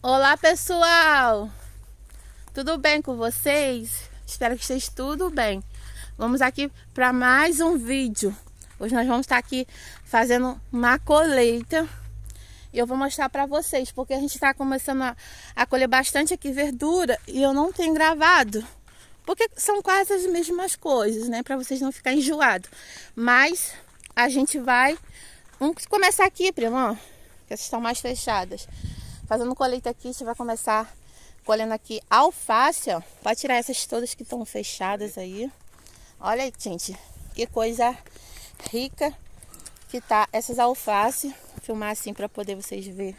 Olá pessoal, tudo bem com vocês? Espero que esteja tudo bem. Vamos aqui para mais um vídeo. Hoje nós vamos estar aqui fazendo uma colheita e eu vou mostrar para vocês, porque a gente está começando a colher bastante aqui verdura e eu não tenho gravado, porque são quase as mesmas coisas, né? Para vocês não ficarem enjoados. Mas a gente vai... Vamos começar aqui, prima, que essas estão mais fechadas. Fazendo colheita aqui, a gente vai começar colhendo aqui alface, ó. Pode tirar essas todas que estão fechadas aí. Olha aí, gente, que coisa rica que tá essas alface. Vou filmar assim para poder vocês verem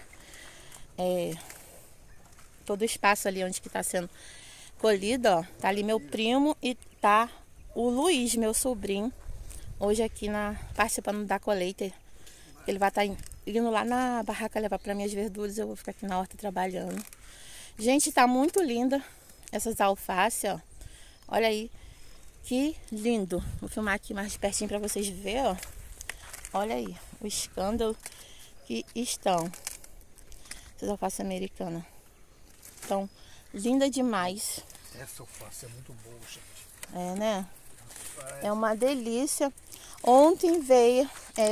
todo o espaço ali onde que tá sendo colhido, ó. Tá ali meu primo e tá o Luiz, meu sobrinho, hoje aqui participando da colheita. Ele vai estar indo lá na barraca levar para minhas verduras. Eu vou ficar aqui na horta trabalhando. Gente, tá muito linda essas alface, ó. Olha aí, que lindo. Vou filmar aqui mais de pertinho para vocês verem, ó. Olha aí, o escândalo que estão. Essas alface americanas. Estão linda demais. Essa alface é muito boa, gente. É, né? É uma delícia. Ontem veio...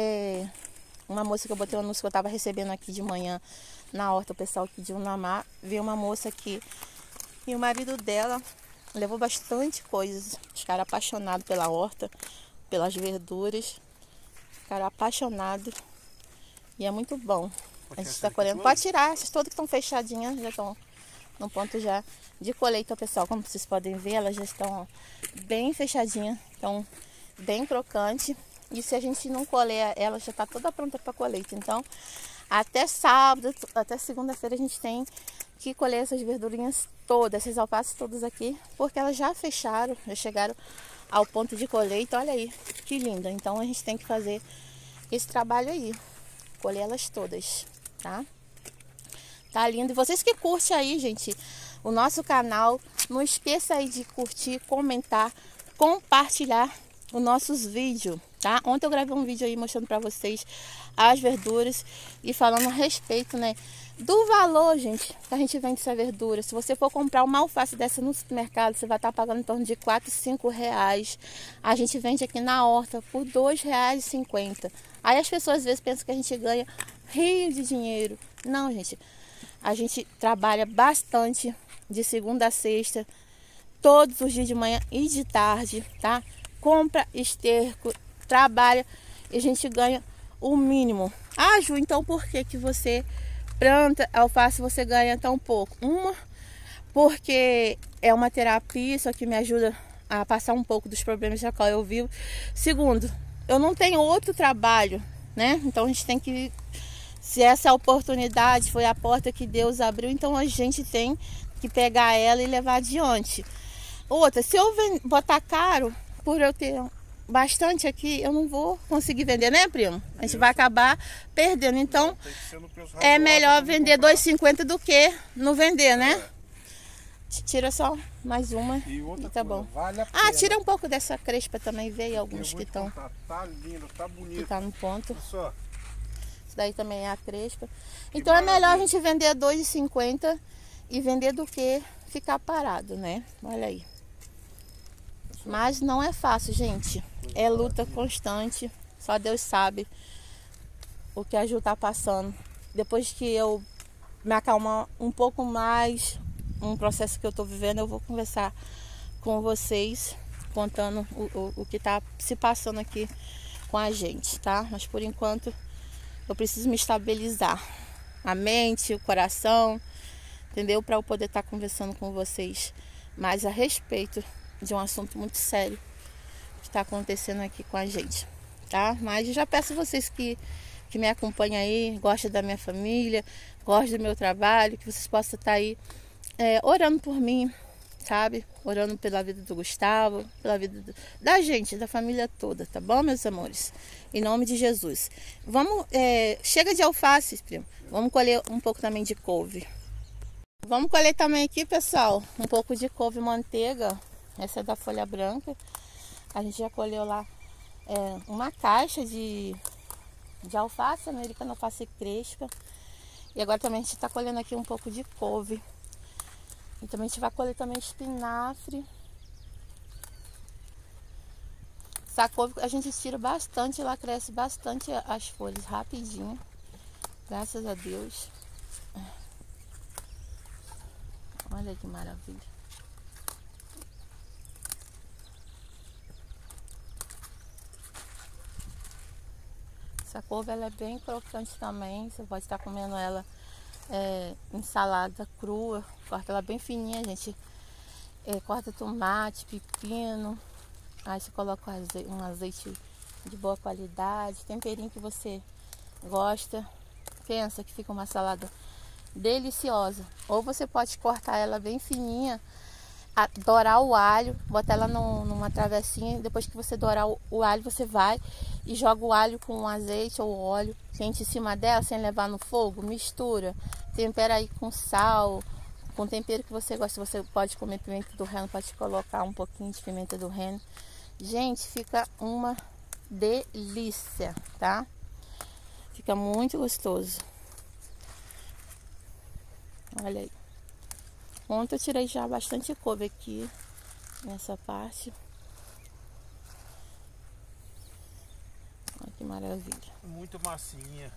uma moça que eu botei o anúncio que eu tava recebendo aqui de manhã na horta, o pessoal aqui de Unamar, veio uma moça aqui e o marido dela levou bastante coisas. Os caras apaixonados pela horta, pelas verduras, ficaram apaixonados e é muito bom. A gente tá colhendo. Pode tirar, essas todas que estão fechadinhas, já estão no ponto já de colheita, pessoal. Como vocês podem ver, elas já estão bem fechadinhas, estão bem crocantes. E se a gente não colher, ela já está toda pronta para colheita. Então, até sábado, até segunda-feira, a gente tem que colher essas verdurinhas todas, essas alfaces todas aqui, porque elas já fecharam, já chegaram ao ponto de colheita. Olha aí, que linda. Então, a gente tem que fazer esse trabalho aí, colher elas todas, tá? Tá lindo. E vocês que curtem aí, gente, o nosso canal, não esqueça aí de curtir, comentar, compartilhar os nossos vídeos, tá? Ontem eu gravei um vídeo aí mostrando para vocês as verduras e falando a respeito, né, do valor, gente, que a gente vende essa verdura. Se você for comprar uma alface dessa no supermercado, você vai estar pagando em torno de 4, 5 reais. A gente vende aqui na horta por R$2,50. Aí as pessoas às vezes pensam que a gente ganha rio de dinheiro. Não, gente, a gente trabalha bastante de segunda a sexta, todos os dias de manhã e de tarde, tá? Compra esterco, trabalha e a gente ganha o mínimo. Ah, Ju, então por que que você planta alface e você ganha tão pouco? Porque é uma terapia, isso aqui me ajuda a passar um pouco dos problemas da qual eu vivo. Segundo, eu não tenho outro trabalho, né? Então a gente tem que... Se essa oportunidade foi a porta que Deus abriu, então a gente tem que pegar ela e levar adiante. Outra, se eu botar caro, por eu ter bastante aqui, eu não vou conseguir vender, né, primo? A gente vai acabar perdendo. Então, é melhor vender R$2,50 do que não vender, né? Tira só mais uma e tá bom. Vale a pena. Ah, tira um pouco dessa crespa também, veio alguns que estão... Tá lindo, tá bonito. Que tá no ponto. Só. Isso daí também é a crespa. Então é melhor a gente vender R$2,50 e vender do que ficar parado, né? Olha aí. Mas não é fácil, gente. É luta constante. Só Deus sabe o que a Ju tá passando. Depois que eu me acalmar um pouco mais, um processo que eu tô vivendo, eu vou conversar com vocês, contando o que tá se passando aqui com a gente, tá? Mas por enquanto eu preciso me estabilizar. A mente, o coração, entendeu? Para eu poder estar conversando com vocês mais a respeito de um assunto muito sério que está acontecendo aqui com a gente, tá? Mas eu já peço a vocês que me acompanham aí, gostam da minha família, gostam do meu trabalho, que vocês possam estar aí orando por mim, sabe? Orando pela vida do Gustavo, pela vida da gente, da família toda, tá bom, meus amores? Em nome de Jesus. Vamos, chega de alface, primo. Vamos colher um pouco também de couve. Vamos colher também aqui, pessoal, um pouco de couve manteiga. Essa é da folha branca. A gente já colheu lá uma caixa de alface americana, alface crespa. E agora também a gente tá colhendo aqui um pouco de couve. E também a gente vai colher também espinafre. Essa couve a gente tira bastante, ela cresce bastante as folhas rapidinho. Graças a Deus. Olha que maravilha. Essa couve ela é bem crocante também. Você pode estar comendo ela em salada crua. Corta ela bem fininha, gente. Corta tomate, pepino. Aí você coloca um azeite de boa qualidade. Temperinho que você gosta. Pensa que fica uma salada deliciosa. Ou você pode cortar ela bem fininha, dourar o alho, botar ela numa travessinha. Depois que você dourar o alho, você vai e joga o alho com azeite ou óleo quente em cima dela, sem levar no fogo. Mistura, tempera aí com sal, com tempero que você gosta. Você pode comer pimenta do reino, pode colocar um pouquinho de pimenta do reino. Gente, fica uma delícia, tá? Fica muito gostoso. Olha aí. Ontem eu tirei já bastante couve aqui nessa parte. Olha que maravilha. Muito massinha.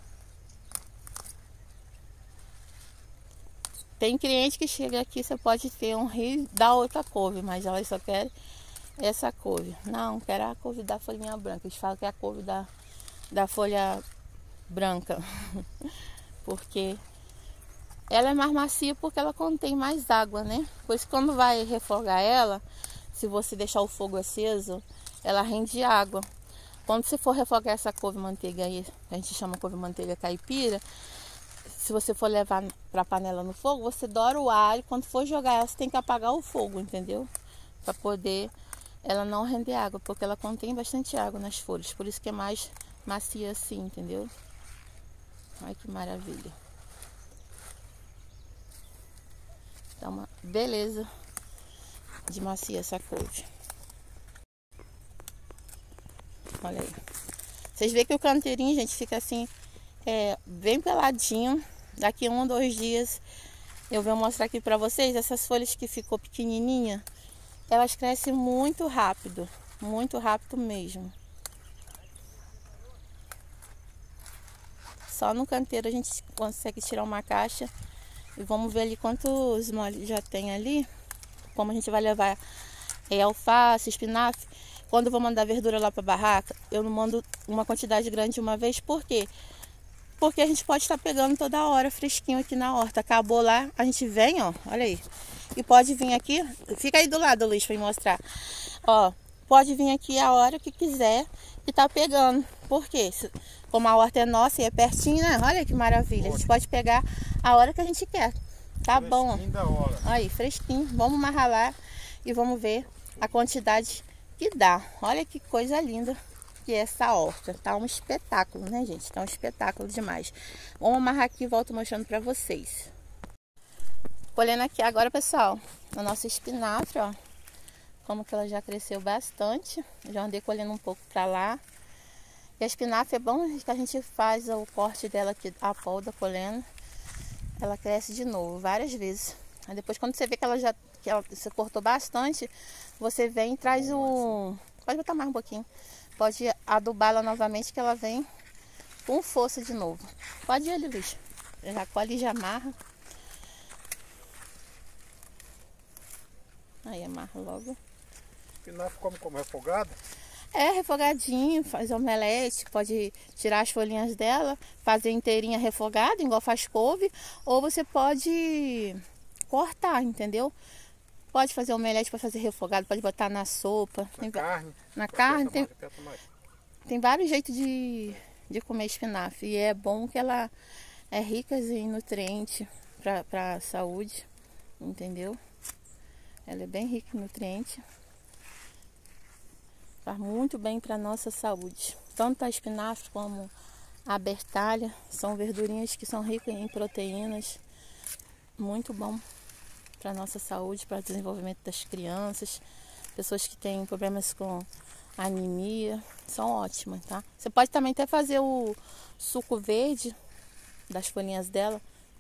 Tem cliente que chega aqui, você pode ter um rio da outra couve, mas elas só querem essa couve. Não, quero a couve da folhinha branca. Eles falam que é a couve da folha branca. Porque ela é mais macia porque ela contém mais água, né? Pois quando vai refogar ela, se você deixar o fogo aceso, ela rende água. Quando você for refogar essa couve-manteiga aí, a gente chama couve-manteiga caipira, se você for levar para a panela no fogo, você doura o alho. Quando for jogar ela, você tem que apagar o fogo, entendeu? Para poder ela não render água, porque ela contém bastante água nas folhas. Por isso que é mais macia assim, entendeu? Olha que maravilha. Tá uma beleza de macia essa couve. Olha aí. Vocês veem que o canteirinho, gente, fica assim, bem peladinho. Daqui 1 ou 2 dias eu vou mostrar aqui pra vocês. Essas folhas que ficou pequenininha, elas crescem muito rápido mesmo. Só no canteiro a gente consegue tirar uma caixa. E vamos ver ali quantos molhos já tem ali. Como a gente vai levar alface, espinafre. Quando eu vou mandar verdura lá para a barraca, eu não mando uma quantidade grande de uma vez. Por quê? Porque a gente pode estar pegando toda hora fresquinho aqui na horta. Acabou lá, a gente vem, ó, olha aí. E pode vir aqui, fica aí do lado, Luiz, para me mostrar. Ó, pode vir aqui a hora que quiser e tá pegando. Por quê? Como a horta é nossa e é pertinho, né? Olha que maravilha. A gente pode pegar a hora que a gente quer. Tá bom, ó. Da hora. Aí, fresquinho. Vamos amarrar lá e vamos ver a quantidade que dá. Olha que coisa linda que é essa horta. Tá um espetáculo, né, gente? Tá um espetáculo demais. Vamos amarrar aqui e volto mostrando pra vocês. Colhendo aqui agora, pessoal, a nossa espinafre, ó. Como que ela já cresceu bastante. Já andei colhendo um pouco pra lá. E a espinafre é bom que a gente faz o corte dela aqui, a poda colhendo. Ela cresce de novo, várias vezes. Aí depois, quando você vê que você cortou bastante, você vem e traz o... Pode botar mais um pouquinho. Pode adubar ela novamente, que ela vem com força de novo. Pode ir ali, Luiz. Já colhe e já amarra. Aí amarra logo. Espinafre como refogada? Refogadinho, faz omelete, pode tirar as folhinhas dela, fazer inteirinha refogada, igual faz couve, ou você pode cortar, entendeu? Pode fazer omelete, pode fazer refogado, pode botar na sopa. Na carne tem vários jeitos de comer espinafre. E é bom que ela é rica em nutrientes para a saúde, entendeu? Ela é bem rica em nutrientes. Faz muito bem para a nossa saúde. Tanto a espinafre como a bertalha são verdurinhas que são ricas em proteínas. Muito bom para a nossa saúde, para o desenvolvimento das crianças. Pessoas que têm problemas com anemia, são ótimas, tá? Você pode também até fazer o suco verde das folhinhas dela.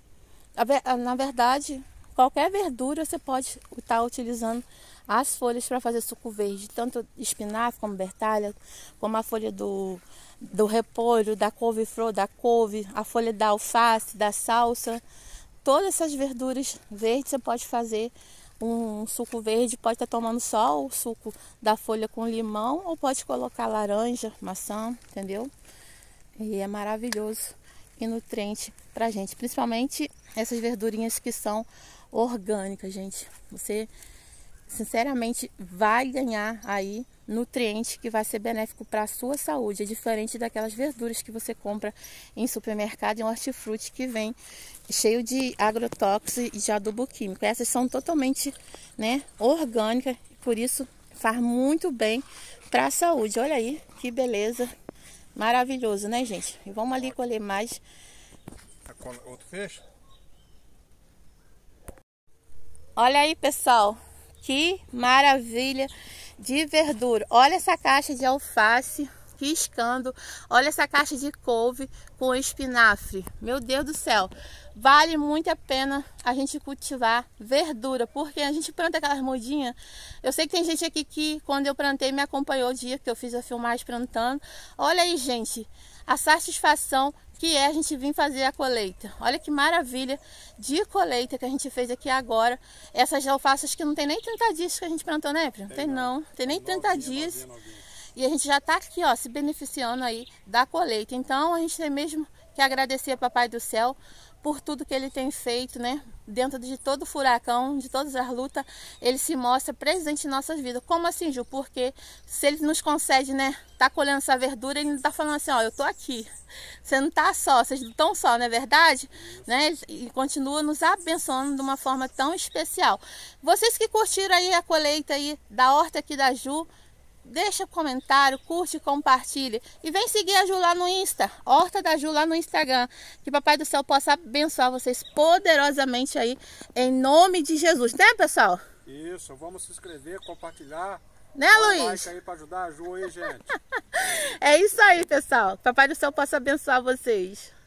Na verdade, qualquer verdura você pode estar utilizando as folhas para fazer suco verde, tanto espinafre como bertalha, como a folha do repolho, da couve-flor, da couve, a folha da alface, da salsa. Todas essas verduras verdes você pode fazer um suco verde, pode estar tomando só o suco da folha com limão ou pode colocar laranja, maçã, entendeu? E é maravilhoso e nutriente pra gente, principalmente essas verdurinhas que são orgânicas, gente. Você sinceramente vai ganhar aí nutriente que vai ser benéfico para a sua saúde. É diferente daquelas verduras que você compra em supermercado, em hortifruti, que vem cheio de agrotóxicos e de adubo químico. Essas são totalmente, né, orgânicas, por isso faz muito bem para a saúde. Olha aí que beleza, maravilhoso, né, gente? E vamos ali colher mais. Outro fecho? Olha aí, pessoal. Que maravilha de verdura. Olha essa caixa de alface, que escândalo. Olha essa caixa de couve com espinafre. Meu Deus do céu. Vale muito a pena a gente cultivar verdura, porque a gente planta aquelas mudinhas. Eu sei que tem gente aqui que quando eu plantei me acompanhou o dia que eu fiz a filmagem plantando. Olha aí, gente, a satisfação que é a gente vir fazer a colheita. Olha que maravilha de colheita que a gente fez aqui agora. Essas alfaces que não tem nem 30 dias que a gente plantou, né, Pri? Tem não. Tem nem 30 dias. E a gente já tá aqui, ó, se beneficiando aí da colheita. Então a gente tem mesmo que agradecer ao Papai do Céu por tudo que ele tem feito, né? Dentro de todo furacão, de todas as lutas, ele se mostra presente em nossas vidas. Como assim, Ju? Porque se ele nos concede, né, tá colhendo essa verdura, ele não tá falando assim, ó, eu tô aqui. Você não tá só, vocês não estão só, não é verdade? Né? E continua nos abençoando de uma forma tão especial. Vocês que curtiram aí a colheita aí da horta aqui da Ju, deixa comentário, curte, compartilhe. E vem seguir a Ju lá no Insta, Horta da Ju lá no Instagram. Que Papai do Céu possa abençoar vocês poderosamente aí, em nome de Jesus. Né, pessoal? Isso, vamos se inscrever, compartilhar. Né, Luiz? Like aí para ajudar a Ju aí, gente. É isso aí, pessoal. Papai do Céu possa abençoar vocês.